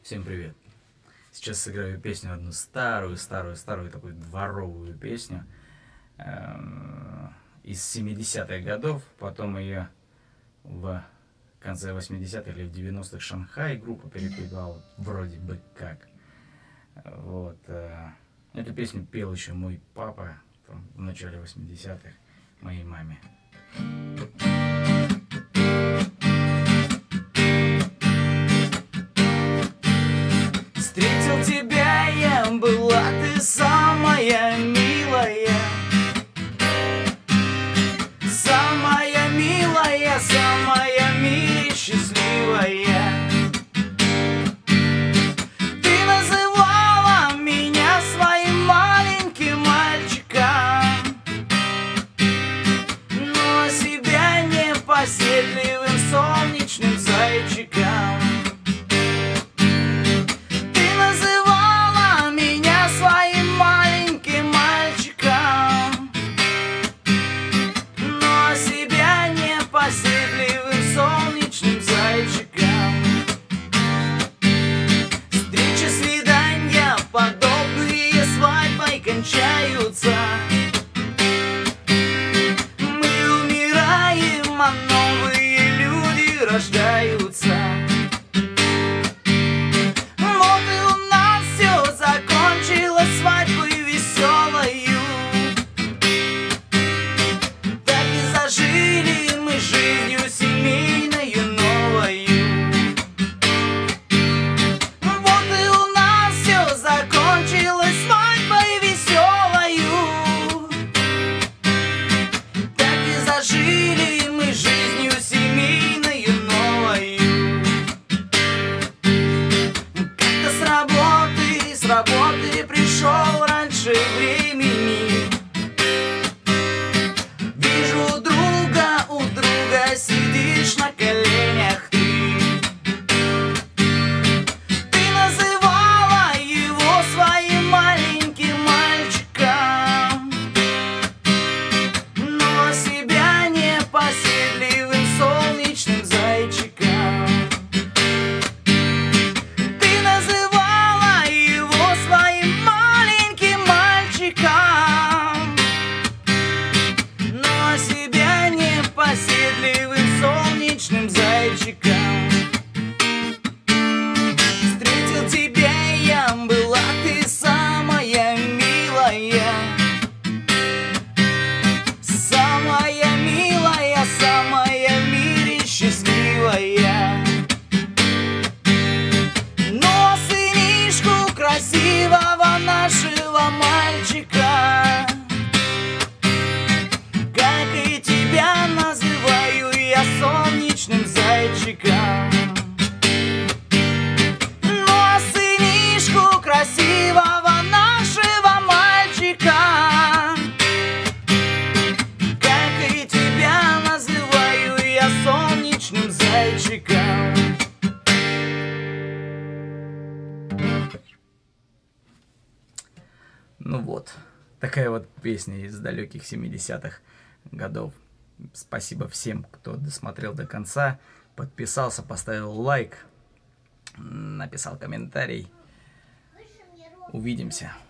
Всем привет! Сейчас сыграю песню одну старую такую дворовую песню из 70-х годов. Потом ее в конце 80-х или в 90-х Шанхай группа перепевала, вроде бы как. Вот. Эту песню пел еще мой папа в начале 80-х моей маме. Встретил тебя я, была ты самая милая, самая милая, самая в мире счастливая. Ты называла меня своим маленьким мальчиком, но себя непоседливым солнечным зайчиком. Поседливым солнечным зайчиком. Встречи, свидания, подобные свадьбой кончаются. Мы умираем, а новые люди рождаются. Вот и у нас все закончилось свадьбой веселою. Так и зажили жизнью семейною новою. Вот и у нас все закончилось свадьбой веселою. Так и зажили мы жизнью семейною новою. Как-то с работы пришел раньше времени. Сидишь на коленях ты. Ты называла его своим маленьким мальчиком, но себя непоседливым солнечным зайчиком. Ты называла его своим маленьким мальчиком, но себя непоседливым солнечным зайчиком. Встретил тебя я, была ты самая милая, самая милая, самая в мире счастливая. Но сынишку красивого нашего мальчика, как и тебя называю я солнечным зайчиком. Ну а сынишку красивого нашего мальчика, как и тебя называю я солнечным зайчиком. Ну вот, такая вот песня из далеких 70-х годов. Спасибо всем, кто досмотрел до конца, подписался, поставил лайк, написал комментарий. Увидимся.